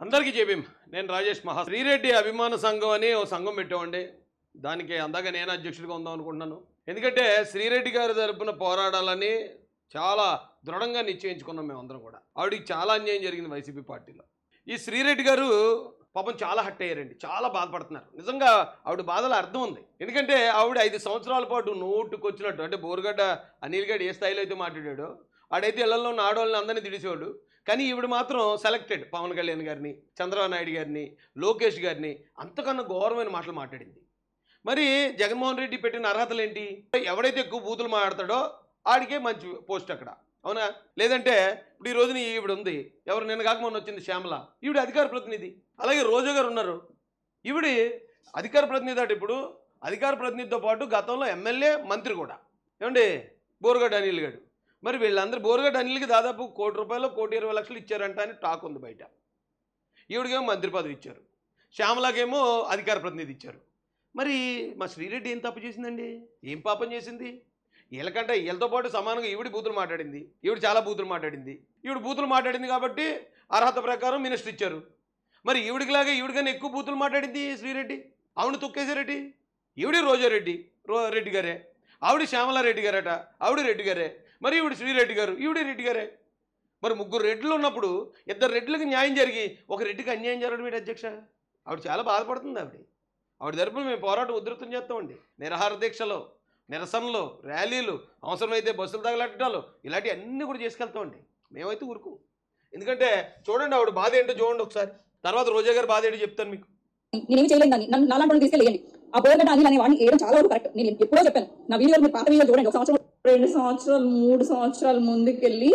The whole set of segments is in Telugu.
అందరికీ జేబీఎం. నేను రాజేష్ మహా. శ్రీరెడ్డి అభిమాన సంఘం అని ఓ సంఘం పెట్టామండి. దానికి అందాక నేను అధ్యక్షుడిగా ఉందాం అనుకుంటున్నాను. ఎందుకంటే శ్రీరెడ్డి గారి తరపున పోరాడాలని చాలా దృఢంగా నిశ్చయించుకున్నాం మేమందరం కూడా. ఆవిడికి చాలా అన్యాయం జరిగింది వైసీపీ పార్టీలో. ఈ శ్రీరెడ్డి గారు పాపం చాలా హట్ అయ్యారండి, చాలా బాధపడుతున్నారు. నిజంగా ఆవిడ బాధలో అర్థం ఉంది. ఎందుకంటే ఆవిడ 5 సంవత్సరాల పాటు నోటుకొచ్చినట్టు, అంటే బోరుగడ్డ అనిల్ గడ్డ ఏ స్థాయిలో అయితే మాట్లాడాడో, ఆడైతే ఇళ్లలో ఉన్న ఆడవాళ్ళని అందరినీ తిడిచేవాడు. కానీ ఈవిడ మాత్రం సెలెక్టెడ్ పవన్ కళ్యాణ్ గారిని, చంద్రబాబు నాయుడు గారిని, లోకేష్ గారిని అంతకన్నా ఘోరమైన మాటలు మాట్లాడింది. మరి జగన్మోహన్ రెడ్డి పెట్టిన అర్హతలు ఏంటి? ఎవడైతే ఎక్కువ బూతులు మాట్లాడతాడో ఆడికే మంచి పోస్ట్ అక్కడ, అవునా? లేదంటే ఇప్పుడు ఈ రోజున ఈవిడ ఉంది, ఎవరు నిన్న కాక మొన్న వచ్చింది శ్యామల, ఈవిడ అధికార ప్రతినిధి. అలాగే రోజా గారు ఉన్నారు, ఈవిడ అధికార ప్రతినిధి. అటు ఇప్పుడు అధికార ప్రతినిధితో పాటు గతంలో ఎమ్మెల్యే, మంత్రి కూడా. ఏమండి బోరుగడ్డ అనిల్ గారు. మరి వీళ్ళందరూ బోరుగడ్డ అనిల్కి దాదాపు ₹1 కోటి, ₹1,20,00,000 ఇచ్చారంట అని టాక్ ఉంది బయట. ఈవిడికేమో మంత్రి పదవి ఇచ్చారు, శ్యామలాకేమో అధికార ప్రతినిధి ఇచ్చారు. మరి మా శ్రీరెడ్డి ఏం తప్పు చేసిందండి? ఏం పాపం చేసింది? వీళ్ళకంటే వీళ్ళతో పాటు సమానంగా ఈవిడ బూతులు మాట్లాడింది, ఈవిడ చాలా బూతులు మాట్లాడింది. ఈవిడ బూతులు మాట్లాడింది కాబట్టి అర్హత ప్రకారం మినిస్టర్ ఇచ్చారు. మరి ఈవిడికిలాగా ఈవిడికన్నా ఎక్కువ బూతులు మాట్లాడింది శ్రీరెడ్డి. ఆవిడ తొక్కేశారెడ్డి. ఈవిడి రోజారెడ్డి రెడ్డి గారే, ఆవిడ శ్యామలారెడ్డి గారట, ఆవిడ రెడ్డి గారే. మరి ఈవిడ శ్రీరెడ్డి గారు, ఈవిడ రెడ్డి గారే. మరి 3 రెడ్లు ఉన్నప్పుడు 2 రెడ్లకు న్యాయం జరిగి 1 రెడ్డికి అన్యాయం జరగడం ఏంటి అధ్యక్ష? ఆవిడ చాలా బాధపడుతుంది. ఆవిడ తరపున మేము పోరాటం ఉధృతం చేస్తామండి. నిరాహార దీక్షలో, నిరసనలు, ర్యాలీలు, అవసరమైతే బస్సులు తగలెట్టడాలు, ఇలాంటివి అన్నీ కూడా చేసుకెళ్తామండి. మేమైతే ఊరుకు. ఎందుకంటే చూడండి ఆవిడ బాధ ఏంటో చూడండి ఒకసారి. తర్వాత రోజా గారి బాధ ఏంటో చెప్తాను మీకు. నేనేమి చేయలేదు దాన్ని, నన్ను నాలాంటి తీసుకెళ్ళండి. ఆ బోరుగడ్డ అనిల్ అనే వాడిని వేయడం చాలా వరకు కరెక్ట్. నేను ఎప్పుడో చెప్పాను నా వీడియోలు, మీరు పాత వీడియోలు చూడండి. 1 సంవత్సరం, 2 సంవత్సరాలు, 3 సంవత్సరాల ముందుకెళ్ళి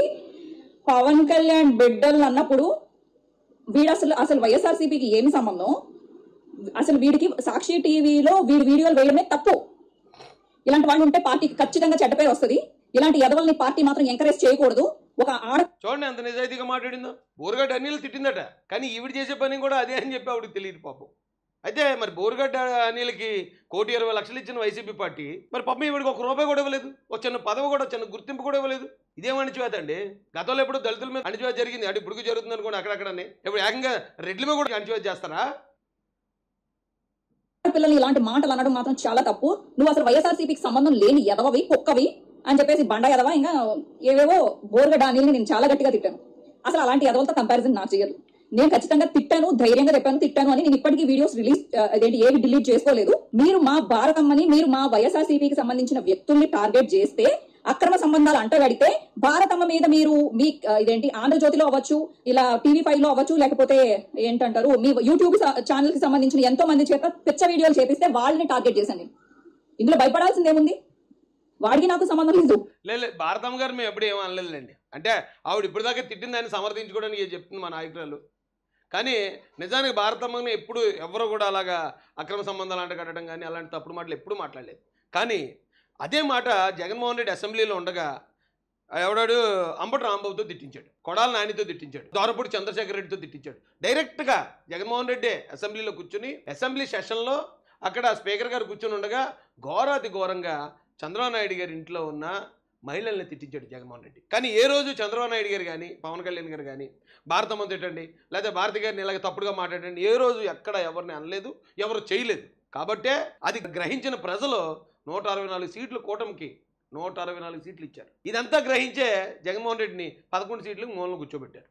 పవన్ కళ్యాణ్ బిడ్డలు అన్నప్పుడు వీడు అసలు వైఎస్ఆర్సీపీకి ఏమి సంబంధం? అసలు వీడికి సాక్షి టీవీలో వీడి వీడియోలు వేయడమే తప్పు. ఇలాంటి వాళ్ళు ఉంటే పార్టీకి ఖచ్చితంగా చెడ్డ పేరు వస్తుంది. ఇలాంటి ఎదవల్ని పార్టీ మాత్రం ఎంకరేజ్ చేయకూడదు. ఒక చూడండి ఎంత నిజాయితీగా మాట్లాడిందో. బోరుగడ్డ అనిల్ తిట్టిందట, కానీ ఈవిడ చేసే పని కూడా అదే అని చెప్పి ఆవిడకి తెలియదు పాపం. అయితే మరి బోరుగడ్డ అనిల్కి ₹1,20,00,000 ఇచ్చిన వైసీపీ పార్టీ, మరి పాపం ఈవిడికి ₹1 కూడా ఇవ్వలేదు. ఒక చిన్న పదవి కూడా, చిన్న గుర్తింపు కూడా ఇవ్వలేదు. ఇదేం అణచివేత అండి? గతంలో ఎప్పుడు దళితుల మీద అణచివేత జరిగింది, అంటే ఇప్పుడు జరుగుతుంది అనుకోండి అక్కడక్కడనే. ఇప్పుడు ఏకంగా రెడ్ల మీద కూడా అణచివేత చేస్తారా? పిల్లలు ఇలాంటి మాటలు అనడం మాత్రం చాలా తప్పు. నువ్వు అసలు వైఎస్ఆర్సీపీకి సంబంధం లేని ఎదవవి, కుక్కవి అని చెప్పేసి బండ ఎదవ, ఇంకా ఏవేవో బోరుగడ్డ అనిల్ని నేను చాలా గట్టిగా తిట్టాను. అసలు అలాంటి ఎదవలతో కంపారిజన్ నాకు చేయదు. నేను ఖచ్చితంగా తిట్టాను, ధైర్యంగా చెప్పాను, తిట్టాను అని. నేను ఇప్పటికీ వీడియోస్ ఏవి డిలీట్ చేసుకోలేదు. మీరు మా భారతమ్మని, మీరు మా వైఎస్ఆర్సీపీకి సంబంధించిన వ్యక్తుల్ని టార్గెట్ చేస్తే, అక్రమ సంబంధాలు అంటగడితే, భారతమ్మ మీద మీరు మీ ఆంధ్రజ్యోతిలో అవ్వచ్చు, ఇలా TV5 లో అవ్వచ్చు, లేకపోతే ఏంటంటారు మీ యూట్యూబ్ ఛానల్ కి సంబంధించిన ఎంతో మంది చేత పిచ్చ వీడియోలు చేపిస్తే వాళ్ళని టార్గెట్ చేశాను. ఇందులో భయపడాల్సింది ఏముంది? వాడికి నాకు సంబంధం లేదు. లేదు, భారతమ్మ గారు మేము ఎప్పుడు ఏమీ అనలేదులేండి. అంటే ఆవిడ ఇప్పుడు దాకా తిట్టిందని సమర్థించుకోవడానికి చెప్తుంది మా నాయకురాలు. కానీ నిజానికి భారతమ్మని ఎప్పుడు ఎవరు కూడా అలాగా అక్రమ సంబంధాలు అంటగట్టడం కానీ అలాంటి తప్పుడు మాటలు ఎప్పుడు మాట్లాడలేదు. కానీ అదే మాట జగన్మోహన్ రెడ్డి అసెంబ్లీలో ఉండగా ఎవడాడు అంబటి రాంబాబుతో తిట్టించాడు, కొడాల నానితో తిట్టించాడు, దోరపూడి చంద్రశేఖర్ రెడ్డితో తిట్టించాడు. డైరెక్ట్గా జగన్మోహన్ రెడ్డి అసెంబ్లీలో కూర్చుని, అసెంబ్లీ సెషన్లో అక్కడ స్పీకర్ గారు కూర్చొని ఉండగా ఘోరాతి ఘోరంగా చంద్రబాబు నాయుడు గారి ఇంట్లో ఉన్న మహిళల్ని తిట్టించాడు జగన్మోహన్ రెడ్డి. కానీ ఏ రోజు చంద్రబాబు నాయుడు గారు కానీ, పవన్ కళ్యాణ్ గారు కానీ భారతమ్మ తిట్టండి, లేదా భారతి గారిని ఇలాగ తప్పుడుగా మాట్లాడండి, ఏ రోజు ఎక్కడ ఎవరిని అనలేదు, ఎవరు చేయలేదు. కాబట్టే అది గ్రహించిన ప్రజలు 164 సీట్లు కూటమికి 164 సీట్లు ఇచ్చారు. ఇదంతా గ్రహించే జగన్మోహన్ రెడ్డిని 11 సీట్లకు మూలను కూర్చోబెట్టారు.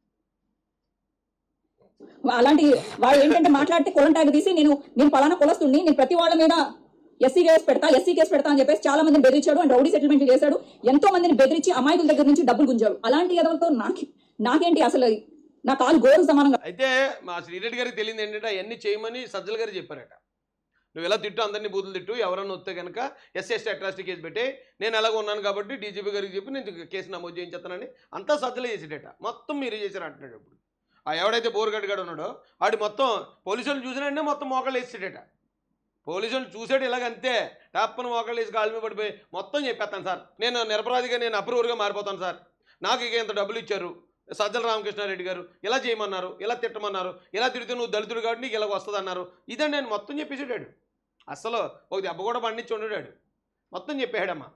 అలాంటి వాడు ఏంటంటే మాట్లాడితే కులం ట్యాగ్ తీసి నేను పలానా కులస్తుని, నేను ప్రతి వాళ్ళ మీద ఎస్సీ కేసు పెడతా అని చెప్పేసి చాలా మందిని బెదిరించాడు. అండ్ రౌడీ సెటిల్మెంట్ చేశాడు. ఎంతో మందిని బెదిరించి అమాయకుల దగ్గర నుంచి డబ్బులు గుంజాడు. అలాంటి ఎదవలతో నాకేంటి? అసలు నా కాలు గోరు సమానంగా. అయితే మా శ్రీరెడ్డి గారికి తెలియదు ఏంటంటే అవన్నీ చేయమని సజ్జల గారు చెప్పారట. నువ్వు ఎలా తిట్టు, అందరినీ బూతులు తిట్టు, ఎవరన్నా వస్తే కనుక SC/ST అట్రాసిటీ కేసు పెట్టి, నేను ఎలాగ ఉన్నాను కాబట్టి DGP గారికి చెప్పి నేను కేసు నమోదు చేయించేస్తానని అంతా సజ్జలే చేసేటట. మొత్తం మీరే చేశారు అంటున్నాడు. ఇప్పుడు ఎవడైతే బోరుగడ్డ ఉన్నాడో ఆడు మొత్తం పోలీసులు చూసినంటే మొత్తం మోకాళ్ళు వేసేటట. పోలీసులు చూసాడు ఇలాగంతే, టాప్పని మోకాళ్ళు వేసి కాళ్ళ మీద పడిపోయి మొత్తం చెప్పేస్తాను సార్, నేను నిరపరాధిగా, నేను అప్రూవర్గా మారిపోతాను సార్, నాకు ఇక ఇంత డబ్బులు ఇచ్చారు సజ్జల రామకృష్ణారెడ్డి గారు, ఇలా చేయమన్నారు, ఇలా తిట్టమన్నారు, ఇలా తిడితే నువ్వు దళితుడు కాబట్టి నీకు ఇలా వస్తుంది అన్నారు. ఇదండి నేను మొత్తం చెప్పేసాడు. అసలు ఒక దెబ్బ కూడా పండించి ఉండడాడు, మొత్తం చెప్పాడమ్మా.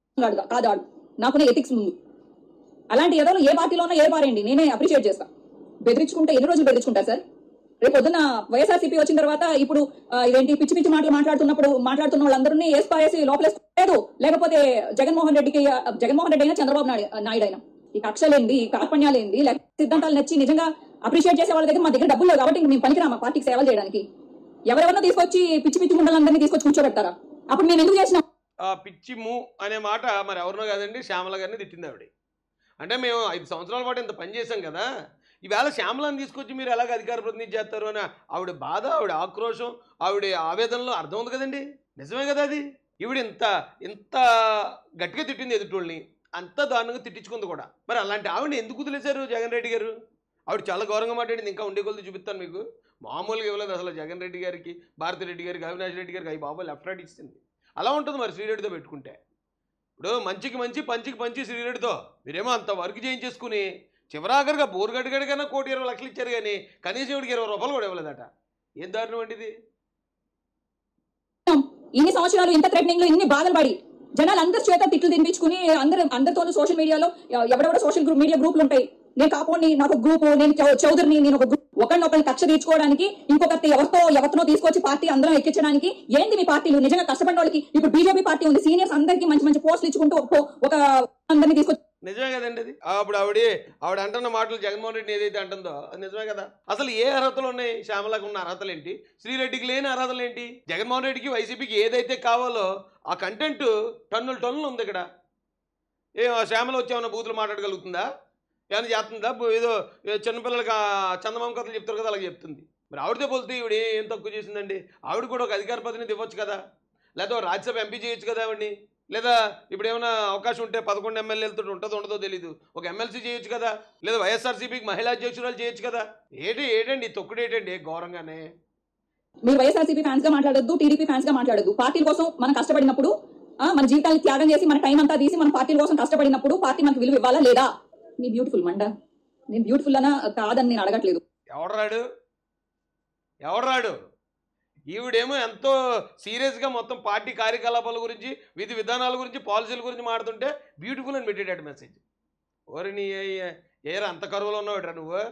కాదు, నాకునే ఎథిక్స్ ముందు అలాంటి ఏదో ఏ పార్టీలోనో ఏ పారేయండి, నేనే అప్రిషియేట్ చేస్తాను. బెదిరించుకుంటే ఎన్ని రోజులు బెదిరించుకుంటారు సార్? రేపు పొద్దున వైఎస్ఆర్సీపీ వచ్చిన తర్వాత ఇప్పుడు ఇదేంటి పిచ్చి పిచ్చి మాటలు మాట్లాడుతున్న వాళ్ళందరినీ వేసి లోపలేసుకోలేదు, లేకపోతే జగన్మోహన్ రెడ్డి అయినా చంద్రబాబు నాయుడు అయినా ఈ కక్షలేంది, ఈ కార్పణ్యాలేంది, లేకపోతే సిద్ధాంతాలు నచ్చి నిజంగా అప్రిషియేట్ చేసే వాళ్ళ దగ్గర మా దగ్గర డబ్బులు లేవు కాబట్టి మేము పనికిరామా పార్టీకి సేవలు చేయడానికి? ఎవరెవరినో తీసుకొచ్చి పిచ్చి ముండలందరినీ తీసుకొచ్చి కూర్చోబెడతారా? అప్పుడు మేము ఎందుకు చేసినాం? పిచ్చిము అనే మాట మరి ఎవరినో కాదండి, శ్యామల గారిని తిట్టింది ఆవిడ. అంటే మేము 5 సంవత్సరాల పాటు ఇంత పని చేశాం కదా, ఈవేళ శ్యామలను తీసుకొచ్చి మీరు ఎలాగ అధికార ప్రతినిధి చేస్తారు అని ఆవిడ బాధ, ఆవిడ ఆక్రోశం, ఆవిడ ఆవేదనలో అర్థం ఉంది కదండి. నిజమే కదా అది. ఈవిడ ఇంత గట్టిగా తిట్టింది ఎదుటోళ్ళని, అంత దారుణంగా తిట్టించుకుంది కూడా. మరి అలాంటి ఆవిడని ఎందుకు వదిలేశారు జగన్ రెడ్డి గారు? ఆవిడ చాలా గౌరవంగా మాట్లాడింది. ఇంకా ఉండే కొలది చూపిస్తాను మీకు. మామూలుగా ఇవ్వలేదు అసలు. జగన్ రెడ్డి గారికి, భారతిరెడ్డి గారికి, అవినాష్ రెడ్డి గారికి అవి బాబా లెఫ్ట్ రైట్ ఇచ్చింది. అలా ఉంటుంది మరి శ్రీరెడ్డితో పెట్టుకుంటే. ఇప్పుడు మంచికి మంచి పంచికి పంచి శ్రీరెడ్డితో మీరేమో అంత వర్క్ చేయించేసుకుని చివరాఖరిగా బోరుగడిగడికైనా 1,20,00,000 ఇచ్చారు కానీ కనీసం ఇవిడికి 20 రూపాయలు కూడా ఇవ్వలేదట. ఏం దారుణం అండి ఇది? ఇన్ని సంవత్సరాలు ఇంత థ్రెటనింగ్ లో ఇన్ని బాధలు పడి జనాలు అందరి చేత తిట్లు తినిపించుకుని అందరితోనూ సోషల్ మీడియాలో ఎవరెవరో సోషల్ మీడియా గ్రూపులు ఉంటాయి. నేను కాపోని నాకు గ్రూపు, నేను చౌదరిని, నేను ఒక గ్రూప్, ఒకరినొకరిని కక్ష తీర్చుకోవడానికి, ఇంకొకటి ఎవరితో తీసుకొచ్చి పార్టీ అందరం ఎక్కించడానికి ఏంది మీ పార్టీలు? నిజంగా కష్టపడిన వాళ్ళకి ఇప్పుడు బీజేపీ పార్టీ ఉంది, సీనియర్స్ అందరికి మంచి మంచి పోస్టులు ఇచ్చుకుంటూ ఒక అందరినీ తీసుకొచ్చి. నిజమే కదండి అది. అప్పుడు ఆవిడ అంటున్న మాటలు జగన్మోహన్ రెడ్డి ఏదైతే అంటుందో అది నిజమే కదా. అసలు ఏ అర్హతలు ఉన్నాయి? శ్యామలకు ఉన్న అర్హతలు ఏంటి? శ్రీరెడ్డికి లేని అర్హతలు ఏంటి? జగన్మోహన్ రెడ్డికి వైసీపీకి ఏదైతే కావాలో ఆ కంటెంట్ టన్నులు ఉంది ఇక్కడ. శ్యామల వచ్చేమన్నా బూతులు మాట్లాడగలుగుతుందా? ఏమైనా చేస్తుందా? ఏదో చిన్నపిల్లలకి చందమామ కథలు చెప్తారు కదా, అలాగే చెప్తుంది. మరి ఆవిడతో పోలితే ఈవిడ ఏం తక్కువ చేసిందండి? ఆవిడ కూడా ఒక అధికార ప్రతినిధి ఇవ్వచ్చు కదా, లేదా రాజ్యసభ ఎంపీ చేయొచ్చు కదా ఆవిడని. లేదా ఇప్పుడు ఏమైనా అవకాశం ఉంటే 11 ఎమ్మెల్యేలతో ఉంటుందో ఉండదో తెలీదు, ఒక ఎమ్మెల్సీ చేయొచ్చు కదా, లేదా వైఎస్ఆర్సీపీకి మహిళా అధ్యక్షురాలు చేయొచ్చు కదా. ఏంటండి తొక్కుడు ఏంటండి ఘోరంగానే? మీరు వైఎస్ఆర్సీపీ ఫ్యాన్స్ గా మాట్లాడొద్దు, టీడీపీ ఫ్యాన్స్ గా మాట్లాడొద్దు. పార్టీల కోసం మనం కష్టపడినప్పుడు, మన జీవితాన్ని త్యాగం చేసి మన టైం అంతా తీసి మన పార్టీల కోసం కష్టపడినప్పుడు పార్టీ మనకు విలువ ఇవ్వాలా లేదా? నీ బ్యూటిఫుల్ మండ, నేను బ్యూటిఫుల్ అనా కాదని నేను అడగట్లేదు. ఎవడరాడు? ఈవిడేమో ఎంతో సీరియస్గా మొత్తం పార్టీ కార్యకలాపాల గురించి, విధి విధానాల గురించి, పాలసీల గురించి మాట్లాడుతుంటే బ్యూటిఫుల్ అని పెట్టేటట్టు మెసేజ్. ఓరి నీ ఏరా అంత కరువులో ఉన్నావుట్రా నువ్వు?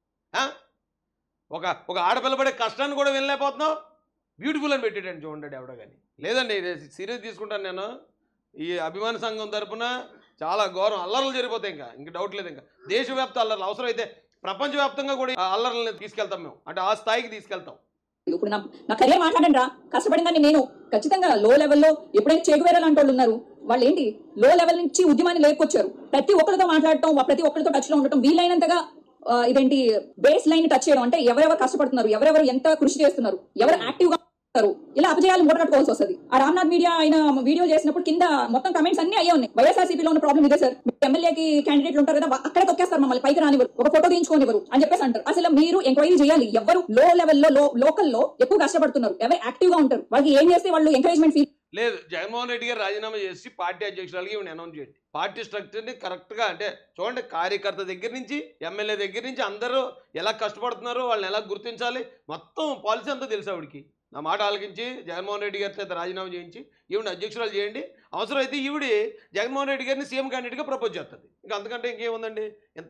ఒక ఆడపిల్ల పడే కష్టాన్ని కూడా వినలేకపోతున్నావు, బ్యూటిఫుల్ అని పెట్టేటట్టు చూడండి ఎవడో కానీ. లేదండి సీరియస్ తీసుకుంటాను నేను. ఈ అభిమాన సంఘం తరపున చాలా ఘోరం అల్లర్లు జరిగిపోతాయి. ఇంకా డౌట్ లేదు. ఇంకా దేశవ్యాప్త అల్లర్లు, అవసరమైతే ప్రపంచవ్యాప్తంగా కూడా అల్లర్లని తీసుకెళ్తాం మేము, అంటే ఆ స్థాయికి తీసుకెళ్తాం. ఇప్పుడు నా కెరీర్ మాట్లాడండి రా, కష్టపడిందని నేను ఖచ్చితంగా లో లెవెల్లో ఎప్పుడైనా చేగువేరాలు అంటే వాళ్ళు ఉన్నారు. వాళ్ళు ఏంటి లో లెవెల్ నుంచి ఉద్యమాన్ని లేపుకొచ్చారు. ప్రతి ఒక్కరితో మాట్లాడటం, ప్రతి ఒక్కరితో టచ్ లో ఉండటం, వీలైనంతగా ఇదేంటి బేస్ లైన్ టచ్ చేయడం, అంటే ఎవరెవరు కష్టపడుతున్నారు, ఎవరెవరు ఎంత కృషి చేస్తున్నారు, ఎవరు యాక్టివ్ గా ఇలా అపజయాలు మూటగట్టుకోవాల్సి వస్తుంది. ఆ రామ్నాథ్ మీడియా ఆయన వీడియో చేసినప్పుడు కింద మొత్తం కమెంట్స్ అన్ని అయ్యే ఉన్నాయి. వైఎస్ఆర్సీపీలో ఉన్న ప్రాబ్లం ఇదే సార్, ఎమ్మెల్యేకి క్యాండిడేట్లు ఉంటారు కదా, అక్కడే తొక్కేస్తారు మమ్మల్ని, పైకి రానివ్వరు, ఒక ఫోటో తీయించుకోనివ్వరు అని చెప్పేసి అంటారు. అసలు మీరు ఎంక్వైరీ చేయాలి, ఎవరు లో లెవెల్లో లోకల్లో ఎక్కువ కష్టపడుతున్నారు, ఎవరు యాక్టివ్ గా ఉంటారు, వాళ్ళకి ఏం చేస్తే వాళ్ళు ఎంకరేజ్మెంట్ ఫీల్ లేదు. జగన్మోహన్ రెడ్డి గారు రాజీనామా చేసి పార్టీ అధ్యక్షురాలకి ఇవి అనౌన్స్ చేయండి. పార్టీ స్ట్రక్చర్ని కరెక్ట్గా, అంటే చూడండి, కార్యకర్త దగ్గర నుంచి ఎమ్మెల్యే దగ్గర నుంచి అందరూ ఎలా కష్టపడుతున్నారో వాళ్ళని ఎలా గుర్తించాలి, మొత్తం పాలసీ అంతా తెలుసు ఆవిడికి. నా మాట ఆలకించి జగన్మోహన్ రెడ్డి గారితో అయితే రాజీనామా చేయించి ఈవిడ అధ్యక్షురాలు చేయండి. అవసరమైతే ఈవిడ జగన్మోహన్ రెడ్డి గారిని సీఎం క్యాండిడేట్గా ప్రపోజ్ చేస్తుంది. ఇంకా అంతకంటే ఇంకేముందండి?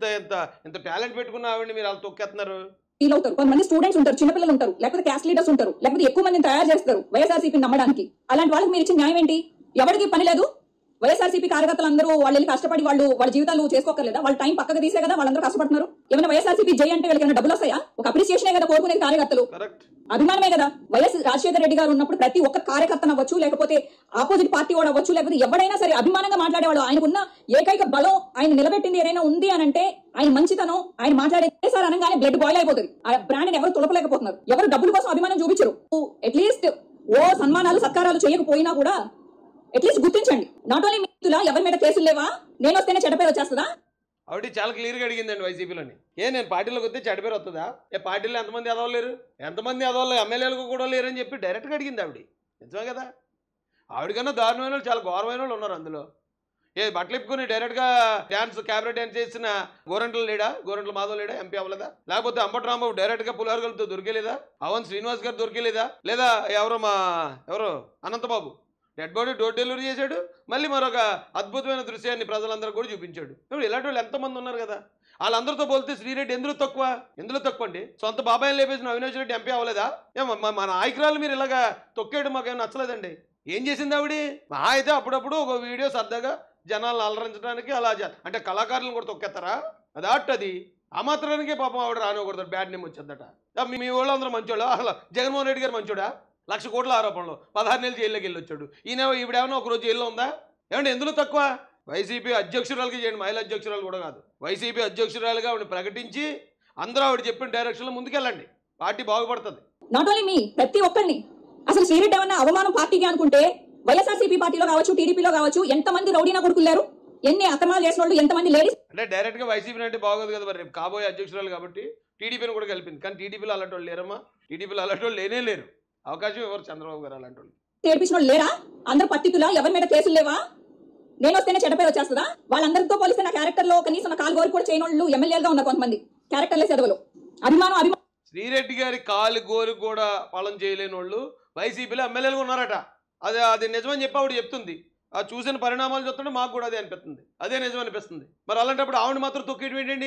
ఎంత టాలెంట్ పెట్టుకున్న ఆవిడని మీరు వాళ్ళు తొక్కేస్తున్నారు. ఫీల్ అవుతారు. కొంతమంది స్టూడెంట్స్ ఉంటారు, చిన్నపిల్లలు ఉంటారు, లేకపోతే క్యాస్ట్ లీడర్స్ ఉంటారు, లేకపోతే ఎక్కువ మందిని తయారు చేస్తారు వైఎస్ఆర్సీపీ నమ్మడానికి. అలాంటి వాళ్ళకి మీరు ఇచ్చిన న్యాయం ఏంటి? ఎవరికి పని లేదు. వైఎస్ఆర్సీపీ కార్యకర్తలు అందరూ వాళ్ళు కష్టపడి వాళ్ళ జీవితాలు చేసుకోకర్లేదా? వాళ్ళ టైం పక్కగా తీసే కదా వాళ్ళందరూ కష్టపడుతున్నారు. ఏమైనా వైఎస్ఆర్సీపీ జై అంటే వీళ్ళకి డబ్బులు వస్తాయా? ఒక అప్రిసియేషనే కదా కోరుకునేది కార్యకర్తలు, అభిమానమే కదా. వైఎస్ రాజశేఖర రెడ్డి గారు ఉన్నప్పుడు ప్రతి ఒక్క కార్యకర్తను అవ్వచ్చు, లేకపోతే ఆపోజిట్ పార్టీ వాడు అవ్వచ్చు, లేకపోతే ఎవడైనా సరే అభిమానంగా మాట్లాడేవాడు. ఆయనకున్న ఏకైక బలం, ఆయన నిలబెట్టింది ఏదైనా ఉంది అని అంటే ఆయన మంచితనం, ఆయన మాట్లాడే సార్ అనగానే బ్లడ్ బాయిల్ అయిపోతుంది. ఆ బ్రాండ్ ఎవరు తులపలేకపోతున్నారు, ఎవరు డబ్బుల కోసం అభిమానం చూపించరు. అట్లీస్ట్ సన్మానాలు సత్కారాలు చేయకపోయినా కూడా అట్లీస్ట్ గుర్తించండి. నాట్ ఓన్లీ మీతులా ఎవరి మీద కేసులు లేవా, నేను వస్తేనే చెడ్డ పేరు వచ్చేస్తుందా? ఆవిడ చాలా క్లియర్గా అడిగిందండి వైసీపీలోని. నేను పార్టీలోకి వస్తే చెడ్డ పేరు వస్తుందా? పార్టీలో ఎంతమంది ఎదవలేరు, ఎంతమంది ఎదవలు ఎమ్మెల్యేలకు కూడా లేరని చెప్పి డైరెక్ట్గా అడిగింది ఆవిడ. నిజమే కదా. ఆవిడకన్నా దారుణమైన వాళ్ళు, చాలా ఘోరమైన వాళ్ళు ఉన్నారు అందులో. బట్టలు ఇప్పుకొని డైరెక్ట్గా క్యాబినెట్ డ్యాన్స్ చేసిన గోరంట్ల మాధవ్ లేడా? ఎంపీ అవ్వలేదా? లేకపోతే అంబటి రాంబాబు డైరెక్ట్గా పులిహోరగలతో దొరికేలేదా? అవన్ శ్రీనివాస్ గారు దొరికేలేదా? లేదా ఎవరు Anantababu dead body door delivery చేశాడు, మళ్ళీ మరొక అద్భుతమైన దృశ్యాన్ని ప్రజలందరూ కూడా చూపించాడు. ఇప్పుడు ఇలాంటి వాళ్ళు ఎంతమంది ఉన్నారు కదా. వాళ్ళందరితో పోలితే శ్రీరెడ్డి ఎందులో తక్కువ అండి. సొంత బాబాయిని లేపేసిన అవినాష్ రెడ్డి ఎంపీ అవ్వలేదా? మన నాయకురాలు మీరు ఇలాగా తొక్కేయడం మాకేం నచ్చలేదండి. ఏం చేసింది ఆవిడ? అయితే అప్పుడప్పుడు ఒక వీడియో సరదాగా జనాలను అలరించడానికి అలా అంటే కళాకారులను కూడా తొక్కేస్తారా? అది ఆ మాత్రానికే పాపం ఆవిడ రానివ్వకూడదు, బ్యాడ్ నేమ్ వచ్చేద్దట. మీ వాళ్ళు అందరూ మంచోళ్ళ? అసలు జగన్మోహన్ రెడ్డి గారు మంచోడా? 1,00,000 కోట్ల ఆరోపణలు 16 నెలలు జైల్లోకి వెళ్ళి వచ్చాడు. ఈవిడేమన్నా ఒకరోజు జైల్లో ఉందా? ఏమంటే ఎందులో తక్కువ? వైసీపీ అధ్యక్షురాలకి చేయండి, మహిళా అధ్యక్షురాలు కూడా కాదు, వైసీపీ అధ్యక్షురాలుగా ఆవిడ ప్రకటించి అందరూ ఆవిడ చెప్పిన డైరెక్షన్లో ముందుకెళ్ళండి, పార్టీ బాగుపడుతుంది. నాట్ ఓన్లీ మీ, ప్రతి ఒక్కరిని. అసలు శ్రీరెడ్డి ఏమన్నా అవమానం పార్టీకి అనుకుంటే వైఎస్ఆర్సీపీ పార్టీలో కావచ్చు, టీడీపీలో కావచ్చు, ఎంతమంది రౌడీనా కొడుకులేరు, ఎన్ని అక్రమాలు చేసిన వాళ్ళు, ఎంతమంది లేడీస్. అంటే డైరెక్ట్గా వైసీపీ అంటే బాగోదు కదా మరి, రేపు కాబోయే అధ్యక్షురాలు కాబట్టి టీడీపీని కూడా కలిపింది. కానీ టీడీపీలో అలాంటి వాళ్ళు లేరమ్మా, టీడీపీలో అలాంటి వాళ్ళు లేరు. అవకాశం ఎవరు? చంద్రబాబు గారు అలాంటి వాళ్ళు. ఏడిపించిన వాళ్ళు లేరా? అందరూ పత్తితులా? ఎవరి మీద కేసులు లేవా? నేను వస్తేనే చెడ్డ పేరు వచ్చేస్తుందా? వాళ్ళందరితో పోలిస్తే నా క్యారెక్టర్ లో కనీసం నా కాలు గోరు కూడా చేయని వాళ్ళు ఎమ్మెల్యేలుగా ఉన్నారు కొంతమంది, క్యారెక్టర్లెస్ ఎదవలు. అభిమానం శ్రీరెడ్డి గారి కాలు గోరు కూడా పాలన చేయలేని వాళ్ళు వైసీపీలో ఎమ్మెల్యేలుగా ఉన్నారట. అది నిజమని చెప్పి ఆవిడ చెప్తుంది. ఆ చూసిన పరిణామాలు చూస్తుంటే మాకు కూడా అదే అనిపిస్తుంది, అదే నిజం అనిపిస్తుంది. మరి అలాంటప్పుడు ఆవిడ మాత్రం తొక్కేయడం ఏంటండి?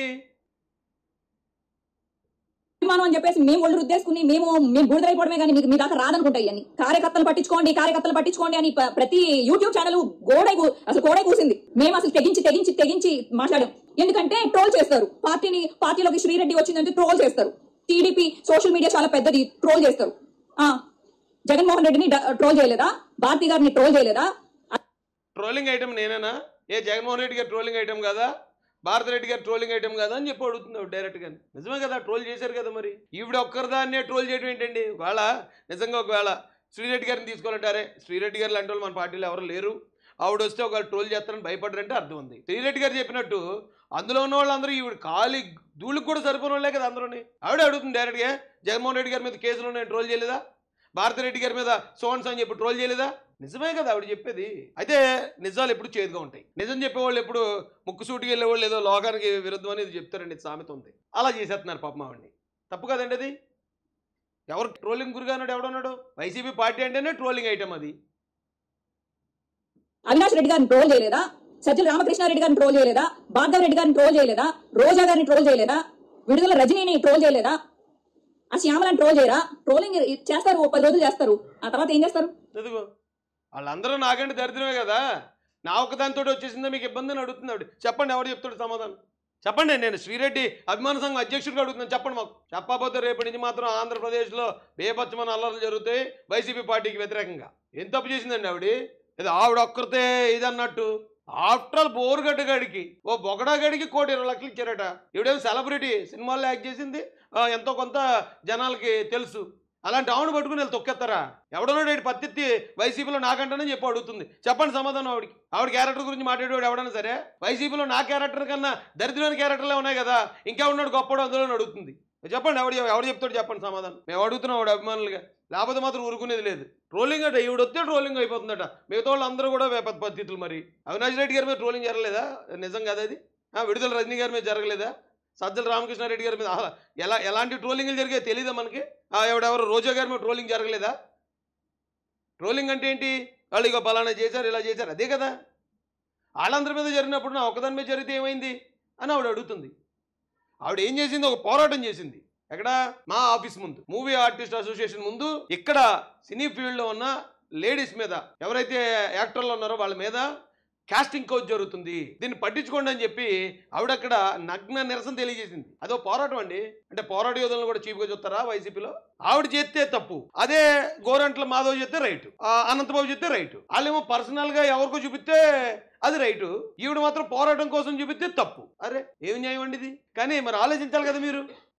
అభిమానం అని చెప్పేసి మేము ఒళ్ళు రుద్దేసుకుని మేము బూడిదైపోవడమే కానీ మీ దాకా రాదనుకుంటాయి అని. కార్యకర్తలు పట్టించుకోండి అని ప్రతి యూట్యూబ్ ఛానల్ గోడై కూసింది. మేము అసలు తెగించి మాట్లాడాం. ఎందుకంటే ట్రోల్ చేస్తారు పార్టీలోకి శ్రీరెడ్డి వచ్చిందంటే ట్రోల్ చేస్తారు. టీడీపీ సోషల్ మీడియా చాలా పెద్దది, ట్రోల్ చేస్తారు. జగన్మోహన్ రెడ్డిని ట్రోల్ చేయలేదా? భారతి గారిని ట్రోల్ చేయలేదా? ట్రోలింగ్ ఐటమ్ నేనేనా? జగన్మోహన్ రెడ్డి గారు ట్రోలింగ్ ఐటమ్ కదా, భారతి రెడ్డి గారు ట్రోలింగ్ ఐటమ్ కదా అని చెప్పి అడుగుతుంది డైరెక్ట్గా. నిజమే కదా, ట్రోల్ చేశారు కదా. మరి ఈవిడ ఒక్కరిదాన్నే ట్రోల్ చేయడం ఏంటండి? ఒకవేళ శ్రీరెడ్డి గారిని తీసుకోవాలంటారే, శ్రీరెడ్డి గారు లాంటి వాళ్ళు మన పార్టీలో ఎవరు లేరు, ఆవిడ వస్తే ఒక ట్రోల్ చేస్తారని భయపడ్డారంటే అర్థం ఉంది. శ్రీరెడ్డి గారు చెప్పినట్టు అందులో ఉన్న వాళ్ళందరూ ఈవిడ ఖాళీ ధూళికి కూడా సరిపోయిన వాళ్ళే కదా అందరూని. ఆవిడ అడుగుతుంది డైరెక్ట్గా, జగన్మోహన్ రెడ్డి గారి మీద కేసులు నేను ట్రోల్ చేయలేదా? భారతి రెడ్డి గారి మీద సోన్స్ అని చెప్పి ట్రోల్ చేయలేదా? నిజమే కదా ఆవిడ చెప్పేది. అయితే నిజాలు ఎప్పుడు చేదుగా ఉంటాయి. నిజం చెప్పేవాళ్ళు ఎప్పుడు ముక్కుసూటికి వెళ్ళేవాళ్ళు ఏదో లోకానికి విరుద్ధం అనేది చెప్తారండి, సామెత ఉంది. అలా చేసేస్తున్నారు పాపం ఆవిడ్ని. తప్పు కదండి అది. ఎవరు ట్రోలింగ్ గురిగానాడు? ఎవడున్నాడు? వైసీపీ పార్టీ అంటేనే ట్రోలింగ్ ఐటమ్ అది. అవినాష్ రెడ్డి గారిని ట్రోల్ చేయలేదా? సజ్జల రామకృష్ణారెడ్డి గారిని ట్రోల్ చేయలేదా? భార్గవ్ రెడ్డి గారిని ట్రోల్ చేయలేదా? రోజా గారిని ట్రోల్ చేయలేదా? విడుదల రజనీని ట్రోల్ చేయలేదా? ఆ శ్యామలని ట్రోల్ చేయరా? ట్రోలింగ్ చేస్తారు, 10 రోజులు చేస్తారు, ఆ తర్వాత ఏం చేస్తారు? చదువు వాళ్ళందరూ నాకంటే దరిద్రమే కదా, నా ఒక్కదానితో వచ్చేసిందో మీకు ఇబ్బంది అని అడుగుతుంది ఆవిడ. చెప్పండి, ఎవరు చెప్తాడు సమాధానం? చెప్పండి. నేను శ్రీరెడ్డి అభిమాన సంఘం అధ్యక్షుడిగా అడుగుతున్నాను, చెప్పండి మాకు. చెప్పకపోతే రేపటి నుంచి మాత్రం ఆంధ్రప్రదేశ్లో బేపచ్చమైన అల్లర్లు జరుగుతాయి వైసీపీ పార్టీకి వ్యతిరేకంగా. ఏం తప్పు చేసిందండి ఆవిడ? ఇది ఆవిడ ఒక్కరితే ఇది అన్నట్టు. ఆఫ్టర్ ఆల్ బోరుగడ్డ గడికి ఓ బొగడా గడికి 1,20,00,000 ఇచ్చారట. ఇవిడేమో సెలబ్రిటీ, సినిమాల్లో యాక్ట్ చేసింది, ఎంతో కొంత జనాలకి తెలుసు. అలాంటి ఆవిడ పట్టుకుని వీళ్ళు తొక్కేస్తారా? ఎవడన్నాడు పత్తిత్తి వైసీపీలో నాకంటేనే చెప్పి అడుగుతుంది. చెప్పండి సమాధానం ఆవిడకి. ఆవిడ క్యారెక్టర్ గురించి మాట్లాడేవాడు ఎవడన్నా సరే, వైసీపీలో నా క్యారెక్టర్ కన్నా దరిద్రమైన క్యారెక్టర్లే ఉన్నాయి కదా, ఇంకా ఉన్నాడు గొప్పడు అందులో అడుగుతుంది. చెప్పండి, ఎవడు చెప్తాడు? చెప్పండి సమాధానం. మేము అడుగుతున్నాం ఆవిడ అభిమానులుగా, లేకపోతే మాత్రం ఊరుకునేది లేదు. ట్రోలింగ్ అట, ఈవిడొస్తే ట్రోలింగ్ అయిపోతుందట. మిగతా వాళ్ళు అందరూ కూడా పద్ధతులు. మరి అవినాష్ రెడ్డి గారి మీద ట్రోలింగ్ జరగలేదా? నిజం కదా అది. విడుదల రజనీ గారి మీద జరగలేదా? సజ్జల రామకృష్ణారెడ్డి గారి మీద ఎలాంటి ట్రోలింగ్లు జరిగాయో తెలీదా మనకి? ఎవరెవరు రోజా గారి మీద ట్రోలింగ్ జరగలేదా? ట్రోలింగ్ అంటే ఏంటి? వాళ్ళు ఇక పలానా చేశారు, ఇలా చేశారు, అదే కదా. వాళ్ళందరి మీద జరిగినప్పుడు నా ఒక్కదాని మీద జరిగితే ఏమైంది అని ఆవిడ అడుగుతుంది. ఆవిడ ఏం చేసింది? ఒక పోరాటం చేసింది. ఎక్కడ? మా ఆఫీస్ ముందు, మూవీ ఆర్టిస్ట్ అసోసియేషన్ ముందు. ఇక్కడ సినీ ఫీల్డ్లో ఉన్న లేడీస్ మీద, ఎవరైతే యాక్టర్లు ఉన్నారో వాళ్ళ మీద కాస్టింగ్ కౌచ్ జరుగుతుంది, దీన్ని పట్టించుకోండి అని చెప్పి ఆవిడక్కడ నగ్న నిరసన తెలియజేసింది. అదో పోరాటం అండి. అంటే పోరాట యోధులను కూడా చీప్గా చూస్తారా వైసీపీలో? ఆవిడ చేస్తే తప్పు, అదే గోరంట్ల మాధవ్ చేస్తే రైటు, అనంతబాబు చేస్తే రైటు. వాళ్ళేమో పర్సనల్గా ఎవరికో చూపిస్తే అది రైటు, ఈవిడ మాత్రం పోరాటం కోసం చూపిస్తే తప్పు. అరే ఏం న్యాయం అండి ఇది? కానీ మరి ఆలోచించాలి కదా మీరు.